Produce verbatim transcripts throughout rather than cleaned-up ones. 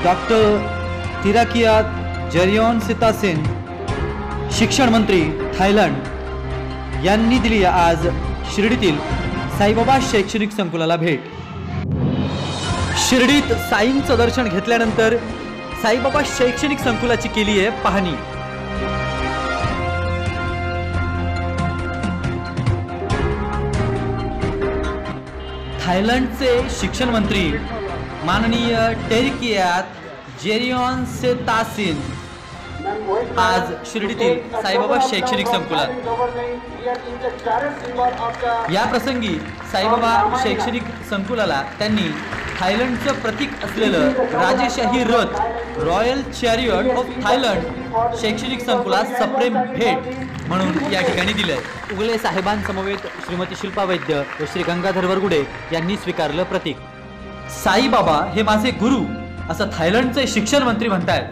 Doctor तिराकियात जरिओनसितासिन शिक्षण मंत्री Thailand यांनी दिली आज शिर्डीतील साईबाबा शैक्षणिक संकुलाला भेट। शिर्डीत साईंचं दर्शन घेतल्यानंतर साईबाबा शैक्षणिक संकुलाची केली आहे पाहणी। थायलंडचे शिक्षण मंत्री माननीय टेरिकियात जेरिओनसितासिन आज शिर्डीतील साईबाबा शैक्षणिक संकुलात। या प्रसंगी साईबाबा शैक्षणिक संकुलाला त्यांनी थायलंडचं प्रतीक असलेलं राजेशाही रथ रॉयल चॅरियट ऑफ थायलंड शैक्षणिक संकुलात सप्रेम भेट म्हणून या ठिकाणी दिले। उगले साहेबांसमवेत श्रीमती शिल्पा वैद्य व श्री गंगाधर वरगुडे यांनी स्वीकारलं प्रतीक। साईबाबा हे माझे गुरु असं थायलंडचे शिक्षण मंत्री म्हणतात।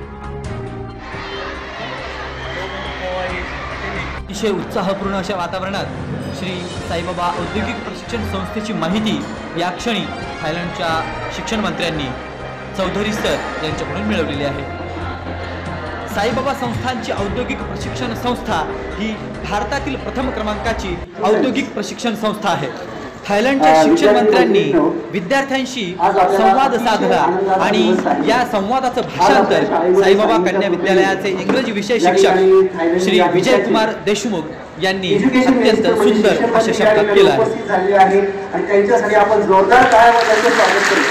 अतिशय उत्साहपूर्ण अशा वातावरणात श्री साईबाबा औद्योगिक प्रशिक्षण संस्थेची माहिती या क्षणी थायलंडच्या शिक्षण मंत्र्यांनी चौधरी सर यांच्याकडून मिळवलेली आहे। साईबाबा संस्थांची औद्योगिक प्रशिक्षण संस्था ही भारतातील प्रथम क्रमांकाची औद्योगिक प्रशिक्षण संस्था आहे। थायलंडच्या शिक्षण मंत्र्यांनी विद्यार्थ्यांशी संवाद साधला आणि या संवादाचं भाषांतर साईबाबा कन्या विद्यालयाचे इंग्रजी विषय शिक्षक श्री विजय कुमार देशमुख यांनी अत्यंत सुंदर अशा शब्दात केलं आहे। त्यांच्यासाठी आपण जोरदार टाळ्यांचं स्वागत करू।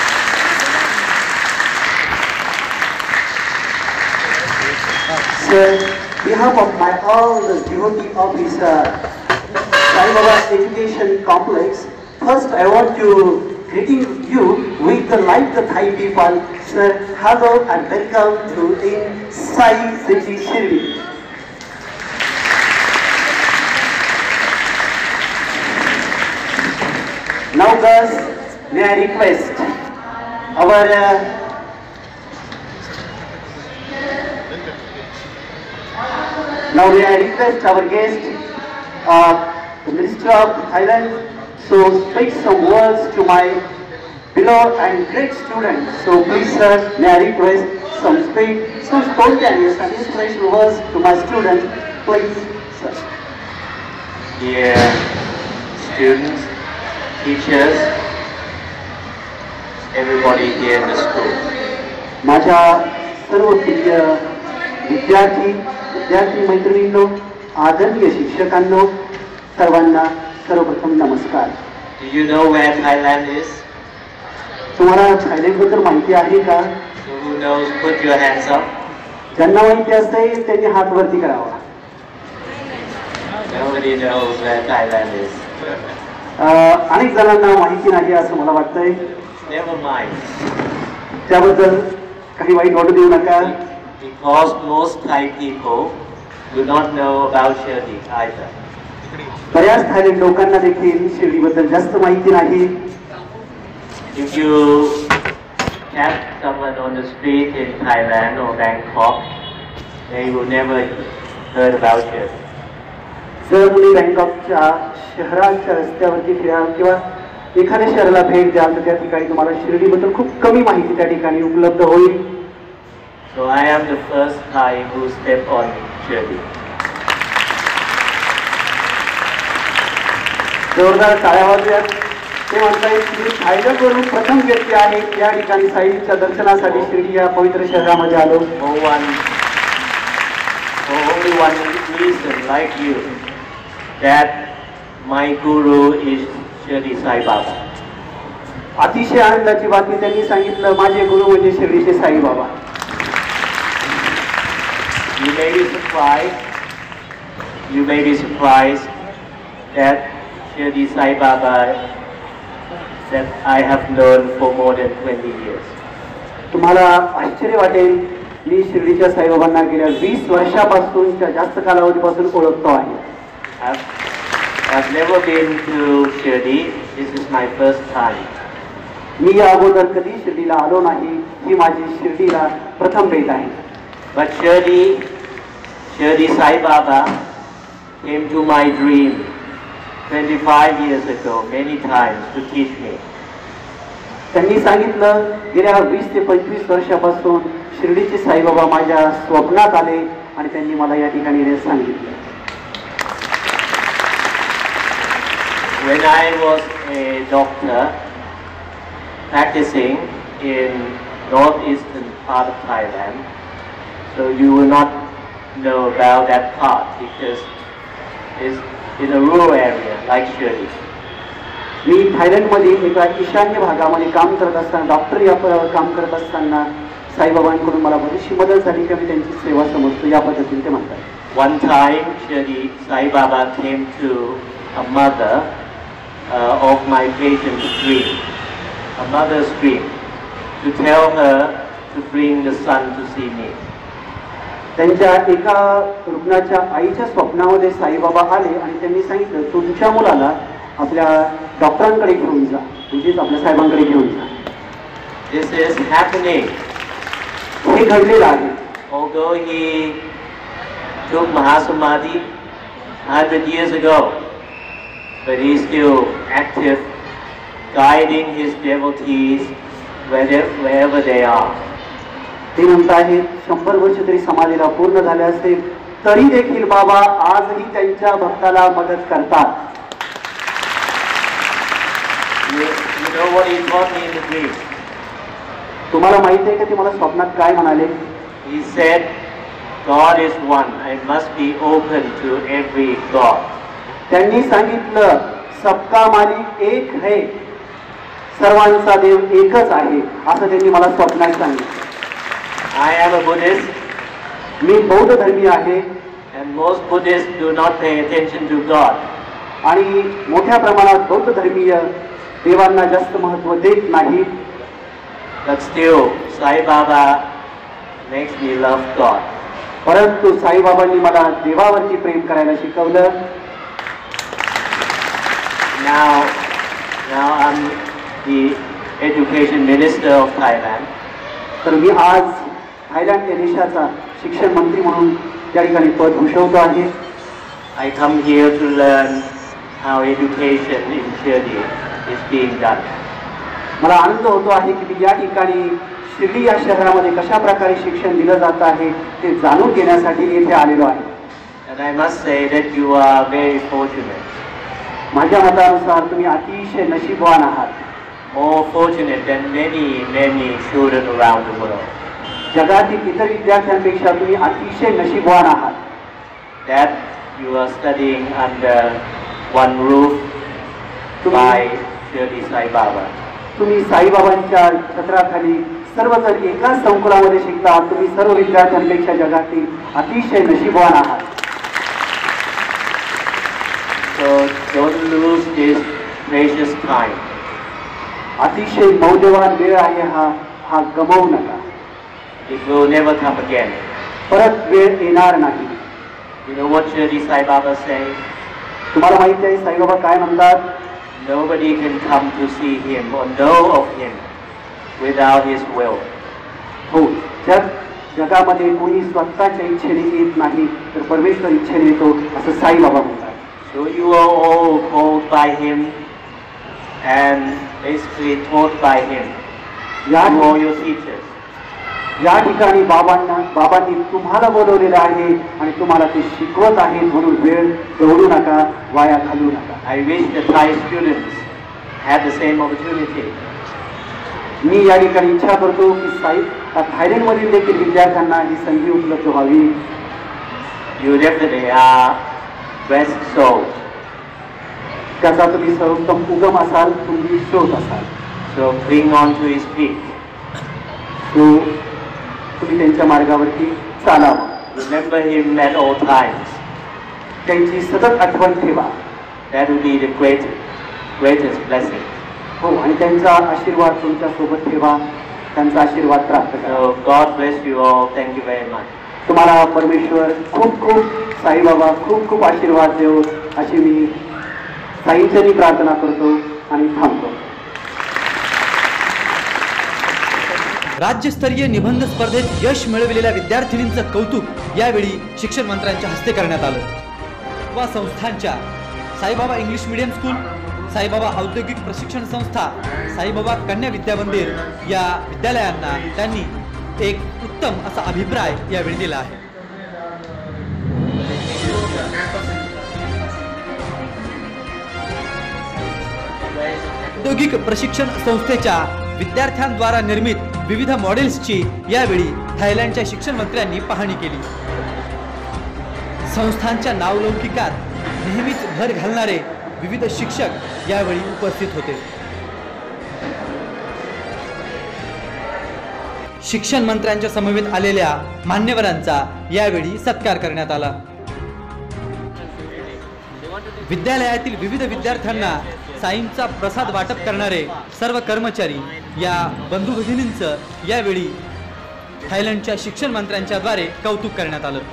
Sir, on behalf of my all the devotee of this uh, Sai Baba Education Complex, first I want to greeting you with the like the Thai people. Sir, hello and welcome to in Sai City Shirdi. Now guys, may I request our uh, now may I request our guest, uh, the Minister of Thailand, so speak some words to my beloved and great students. So please sir, may I request some speak, some spontaneous and inspirational words to my students, please sir. Dear students, teachers, everybody here in the school. माझ्या सर्व प्रिय विद्यार्थी विद्यार्थी मैत्रिणींनो, आदरणीय शिक्षकांनो, सर्वांना सर्वप्रथम नमस्कार। Do you know where Thailand is? तुम्हाला थायलंड बद्दल माहिती आहे का? So who knows? Put your hands up. ज्यांना माहिती असते त्यांनी हात वरती करावा। Nobody knows where Thailand is. अनेक जणांना माहिती नाही असं मला वाटतंय। Never mind. त्याबद्दल काही वाईट वाटू देऊ नका। Because most Thai people do not know about Shirdi either. बऱ्याच थायलंड लोकांना देखील शिर्डीबद्दल जास्त माहिती नाही। If you catch someone on the street in Thailand or Bangkok, they will never heard about Shirdi. जर तुम्ही बँकॉकच्या शहराच्या रस्त्यावरती फिराल किंवा एखाद्या शहराला भेट द्याल तर त्या ठिकाणी तुम्हाला शिर्डीबद्दल खूप कमी माहिती त्या ठिकाणी उपलब्ध होईल। So I am the first Thai who stepped on Shirdi. जोरदार टाळ्या वाजवूयात। ते म्हणतात की थायलंडवरून प्रथम व्यक्ती आहे या ठिकाणी साईच्या दर्शनासाठी शिर्डी या पवित्र शहरामध्ये आलो। For one, for only one reason, like you, that my guru is Shirdi Sai Baba. अतिशय आनंदाची बातमी त्यांनी सांगितलं, माझे गुरु म्हणजे शिर्डीचे Sai Baba. You may be surprised. You may be surprised that Shirdi Sai Baba that I have known for more than twenty years. तुम्हाला आश्चर्य वाटेल, मी शिर्डीच्या साईबाबांना गेल्या वीस वर्षापासूनच्या जास्त कालावधीपासून ओळखतो आहे। I've, I've never been to Shirdi. This is my first time. मी या अगोदर कधी शिर्डीला आलो नाही, ही माझी शिर्डीला प्रथम भेट आहे। But Shirdi, Shirdi Sai Baba came to my dream twenty-five years ago many times to teach me. त्यांनी सांगितलं गेल्या वीस ते पंचवीस वर्षापासून शिर्डीचे साईबाबा माझ्या स्वप्नात आले आणि त्यांनी मला या ठिकाणी हे सांगितलं. When I was a doctor practicing in northeastern part of Thailand, so you will not know about that part because it's in a rural area like Shirdi. मी थायलंडमध्ये एका ईशान्य भागामध्ये काम करत असताना डॉक्टर या काम करत असताना साईबाबांकडून मला बरीचशी मदत झाली की मी त्यांची सेवा समजतो या पद्धतीने ते म्हणतात. One time Shirdi Sai Baba came to a mother uh, of my patient's dream, a mother's dream, to tell her to bring the son to see me. त्यांच्या एका रुग्णाच्या आईच्या स्वप्नामध्ये साईबाबा आले आणि त्यांनी सांगितलं तुमच्या मुलाला आपल्या डॉक्टरांकडे घेऊन जा, म्हणजेच आपल्या साहेबांकडे घेऊन जा. This is happening. हे घडलेलं आहे. Although he took Mahasamadhi one hundred years ago, but he is still active, guiding his devotees wherever, wherever they are. ते म्हणत आहेत शंभर वर्ष तरी समाधीला पूर्ण झाले असेल तरी देखील बाबा आजही त्यांच्या भक्ताला मदत करतात. You, you know what he taught me in the dream? तुम्हाला माहिती आहे का ते मला स्वप्नात काय म्हणाले? He said, God is one. I must be open to every God. त्यांनी सांगितलं सबका मालिक एक है, सर्वांचा देव एकच आहे असं त्यांनी मला स्वप्नात सांगितलं. I am a Buddhist. मी बौद्ध धर्मी आहे And most Buddhists do not pay attention to God. आणि मोठ्या प्रमाणात बौद्ध धर्मीय देवांना जास्त महत्त्व देत नाही. But still, Sai Baba makes me love God. परंतु साईबाबांनी मला देवावरती प्रेम करायला शिकवलं. Now, now I'm the education minister of Thailand. तर मी आज थायलंड या देशाचा शिक्षण मंत्री म्हणून त्या ठिकाणी पद भूषवतो आहे. I come here to learn how education in Shirdi is being done. मला आनंद होतो आहे की मी या ठिकाणी शिर्डी या शहरामध्ये कशा प्रकारे शिक्षण दिलं जात आहे ते जाणून घेण्यासाठी येथे आलेलो आहे. And I must say that you are very fortunate. माझ्या मतानुसार तुम्ही अतिशय नशीबवान आहात. More fortunate than many, many children around the world. जगातील इतर विद्यार्थ्यांपेक्षा तुम्ही अतिशय नशीबवान आहात. That you are studying under one roof by Shirdi Sai Baba. तुम्ही साईबाबांच्या छत्राखाली सर्वजण एकाच संकुलामध्ये शिकता. तुम्ही सर्व विद्यार्थ्यांपेक्षा जगातील अतिशय नशीबवान आहात. So don't lose this precious time. अतिशय मौल्यवान वेळ आहे हा हा गमावू नका. It will never come again. परत वेळ येणार नाही. You know what Shirdi Sai Baba says? तुम्हाला माहिती आहे साईबाबा काय म्हणतात? Nobody can come to see him or know of him without his will. हो, जग जगामध्ये कोणी स्वतःच्या इच्छेने येत नाही तर परमेश्वर इच्छेने येतो असं साईबाबा म्हणतात. So you are all called by him and basically taught by him. या You are your teachers. या ठिकाणी बाबांना बाबांनी तुम्हाला बोलवलेलं आहे आणि तुम्हाला ते शिकवत आहेत म्हणून वेळ दौडू नका, वाया घालवू नका. I wish the Thai students had the same opportunity. मी या ठिकाणी इच्छा करतो की साई थायलंडमधील देखील विद्यार्थ्यांना ही संधी उपलब्ध व्हावी. You definitely are best souls. त्याचा तुम्ही सर्वोत्तम उगम असाल, तुम्ही स्रोत असाल. So cling on to his feet. तो तुम्ही त्यांच्या मार्गावरती चालावं. Remember him at all times. त्यांची सतत आठवण ठेवा. That will be the great, greatest blessing. हो, आणि त्यांचा आशीर्वाद तुमच्या सोबत ठेवा. त्यांचा आशीर्वाद प्राप्त करा. So God bless you all. Thank you very much. तुम्हाला परमेश्वर खूप खूप साईबाबा खूप खूप आशीर्वाद देव अशी मी साईंचनी प्रार्थना करतो आणि थांबतो. राज्यस्तरीय निबंध स्पर्धेत यश मिळविलेल्या विद्यार्थिनींचं कौतुक यावेळी शिक्षण मंत्र्यांच्या हस्ते करण्यात आलं. वा संस्थांच्या Saibaba English medium school, Saibaba औद्योगिक प्रशिक्षण संस्था, साईबाबा कन्या विद्या मंदिर या विद्यालयांना त्यांनी एक उत्तम असा अभिप्राय यावेळी दिला आहे. औद्योगिक प्रशिक्षण संस्थेच्या विद्यार्थ्यांद्वारा निर्मित विविध मॉडेल्सची यावेळी थायलंडच्या शिक्षण मंत्र्यांनी पाहणी केली. संस्थांच्या नावलौकिकात नेहमीच भर घालणारे विविध शिक्षक यावेळी उपस्थित होते. शिक्षण मंत्र्यांच्या समवेत आलेल्या मान्यवरांचा यावेळी सत्कार करण्यात आला. विद्यालयातील विविध विद्यार्थ्यांना साईंचा प्रसाद वाटप करणारे सर्व कर्मचारी या बंधू भगिनींचं यावेळी थायलंडच्या शिक्षण मंत्र्यांच्या द्वारे कौतुक करण्यात आलं.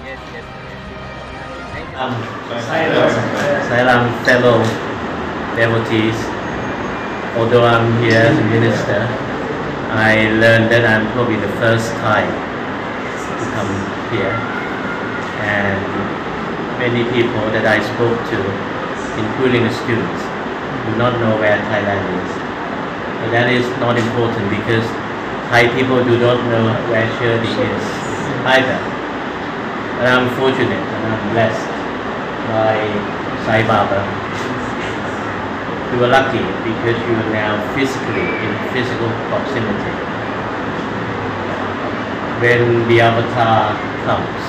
Um, Salam, fellow devotees. Although I'm here as a minister, I learned that I'm probably the first Thai to come here, and many people that I spoke to, including the students, do not know where Thailand is. But that is not important because Thai people do not know where Shirdi is either. But I'm fortunate and I'm blessed by Sai Baba. You are lucky because you are now physically in physical proximity. When the avatar comes,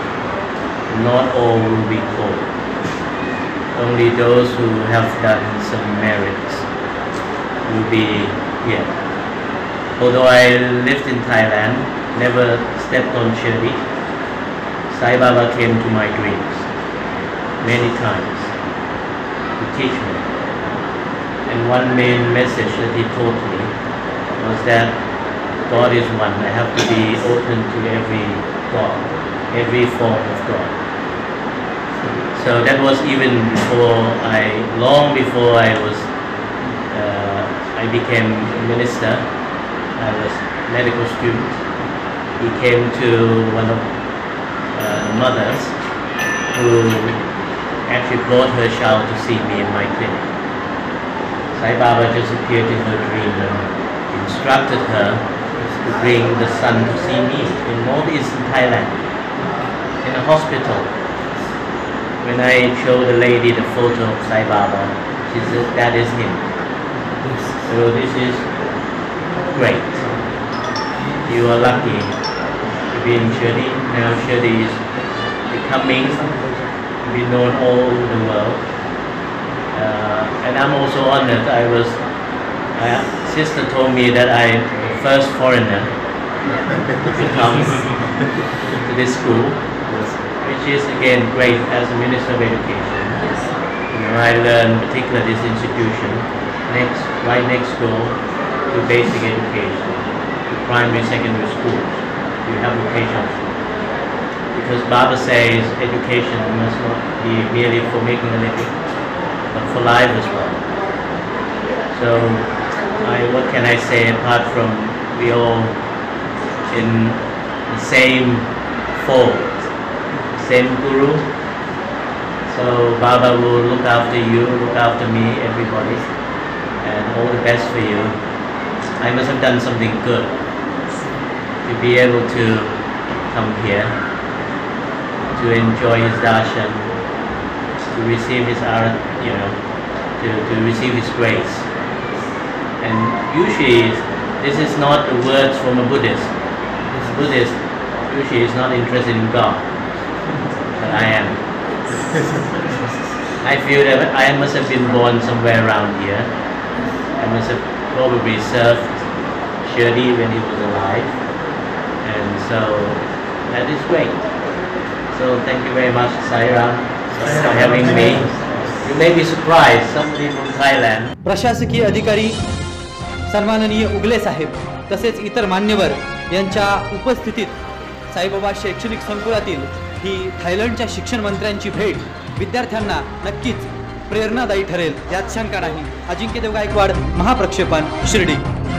not all will be called. Only those who have done some merits will be here. Although I lived in Thailand, never stepped on Shirdi, Sai Baba came to my dreams many times to teach me. And one main message that he taught me was that God is one. I have to be open to every God, every form of God. So that was even before I, long before I was, uh, I became a minister. I was a medical student. He came to one of uh, mothers who actually brought her child to see me in my clinic. Sai Baba just appeared in her dream and instructed her to bring the son to see me in northeastern Thailand, in a hospital. When I showed the lady the photo of Sai Baba, she said, that is him. So this is great. You are lucky to be in Shirdi. Now Shirdi is becoming to be known all over the world. Uh, and I'm also honored. I was, my sister told me that I am the first foreigner to come to this school, which is again great as a Minister of Education. You know, I learned particularly this institution next, right next door to basic education, to primary, secondary schools. You have vocational schools. Because Baba says education must not be merely for making a living, but for life as well. So, I, what can I say apart from we all in the same fold, same Guru. So Baba will look after you, look after me, everybody, and all the best for you. I must have done something good to be able to come here, to enjoy his darshan, to receive his art, you know, to, to receive his grace. And usually, this is not the words from a Buddhist. A Buddhist usually is not interested in God, but I am. I feel that I must have been born somewhere around here. I must have probably served Shirdi when he was alive, and so that is great. So thank you very much, Sai Ram, for having me. You may be surprised, somebody from Thailand. प्रशासकीय अधिकारी सन्माननीय उगले साहेब तसेच इतर मान्यवर यांच्या उपस्थितीत साईबाबा शैक्षणिक संकुलातील ही थायलंडच्या शिक्षण मंत्र्यांची भेट विद्यार्थ्यांना नक्कीच प्रेरणादायी ठरेल यात शंका नाही. अजिंक्य देव गायकवाड, महाप्रक्षेपण, शिर्डी.